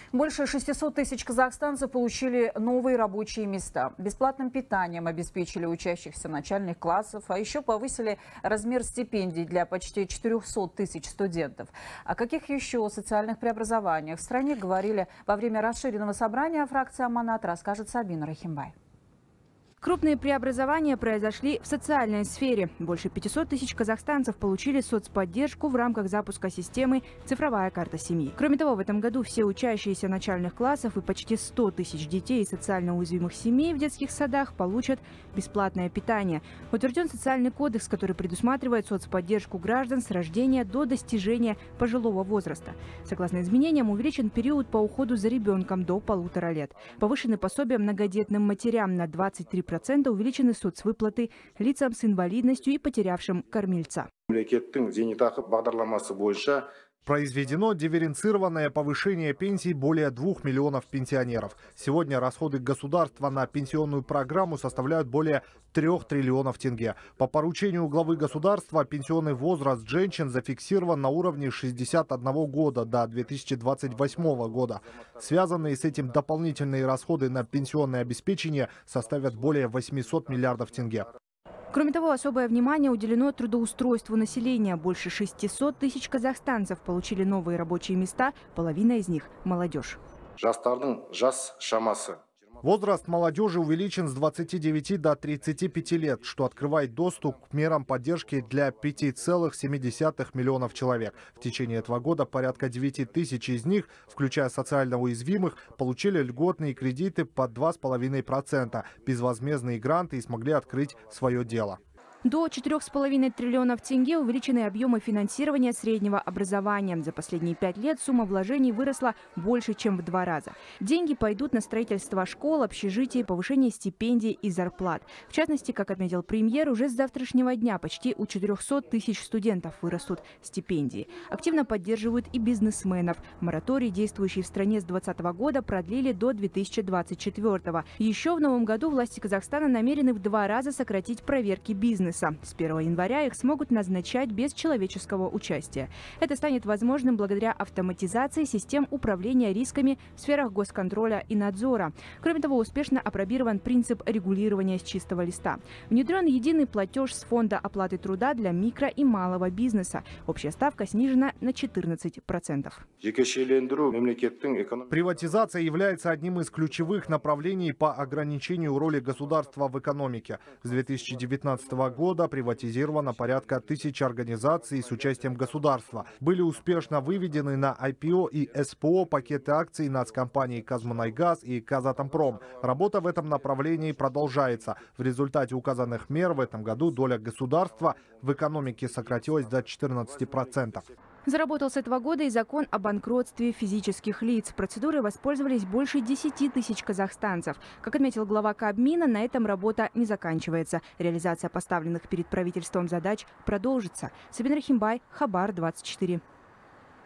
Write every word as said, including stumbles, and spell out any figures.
Больше шестисот тысяч казахстанцев получили новые рабочие места. Бесплатным питанием обеспечили учащихся начальных классов, а еще повысили размер стипендий для почти четырёхсот тысяч студентов. О каких еще социальных преобразованиях в стране говорили во время расширенного собрания фракции «Аманат», расскажет Сабина Рахимбай. Крупные преобразования произошли в социальной сфере. Больше пятисот тысяч казахстанцев получили соцподдержку в рамках запуска системы «Цифровая карта семьи». Кроме того, в этом году все учащиеся начальных классов и почти сто тысяч детей из социально уязвимых семей в детских садах получат бесплатное питание. Утвержден социальный кодекс, который предусматривает соцподдержку граждан с рождения до достижения пожилого возраста. Согласно изменениям, увеличен период по уходу за ребенком до полутора лет. Повышены пособия многодетным матерям на двадцать три процента, увеличены соцвыплаты лицам с инвалидностью и потерявшим кормильца. Произведено дифференцированное повышение пенсий более двух миллионов пенсионеров. Сегодня расходы государства на пенсионную программу составляют более трех триллионов тенге. По поручению главы государства пенсионный возраст женщин зафиксирован на уровне шестидесяти одного года до две тысячи двадцать восьмого года. Связанные с этим дополнительные расходы на пенсионное обеспечение составят более восьмисот миллиардов тенге. Кроме того, особое внимание уделено трудоустройству населения. Больше шестисот тысяч казахстанцев получили новые рабочие места, половина из них – молодежь. Возраст молодежи увеличен с двадцати девяти до тридцати пяти лет, что открывает доступ к мерам поддержки для пяти целых семи десятых миллионов человек. В течение этого года порядка девяти тысяч из них, включая социально уязвимых, получили льготные кредиты под два с половиной процента, безвозмездные гранты и смогли открыть свое дело. До четырёх с половиной триллионов тенге увеличены объемы финансирования среднего образования. За последние пять лет сумма вложений выросла больше, чем в два раза. Деньги пойдут на строительство школ, общежитий, повышение стипендий и зарплат. В частности, как отметил премьер, уже с завтрашнего дня почти у четырёхсот тысяч студентов вырастут стипендии. Активно поддерживают и бизнесменов. Мораторий, действующий в стране с двадцатого года, продлили до две тысячи двадцать четвёртого. Еще в новом году власти Казахстана намерены в два раза сократить проверки бизнеса. С первого января их смогут назначать без человеческого участия. Это станет возможным благодаря автоматизации систем управления рисками в сферах госконтроля и надзора. Кроме того, успешно апробирован принцип регулирования с чистого листа. Внедрен единый платеж с фонда оплаты труда для микро и малого бизнеса. Общая ставка снижена на четырнадцать процентов. Приватизация является одним из ключевых направлений по ограничению роли государства в экономике. С две тысячи девятнадцатого года приватизировано порядка тысячи организаций с участием государства. Были успешно выведены на ай пи о и эс пэ о пакеты акций нацкомпаний «Казмунайгаз» и «Казатомпром». Работа в этом направлении продолжается. В результате указанных мер в этом году доля государства в экономике сократилась до четырнадцати процентов. Заработал с этого года и закон о банкротстве физических лиц. Процедурой воспользовались больше десяти тысяч казахстанцев. Как отметил глава Кабмина, на этом работа не заканчивается. Реализация поставленных перед правительством задач продолжится. Сабина Рахимбай, Хабар двадцать четыре.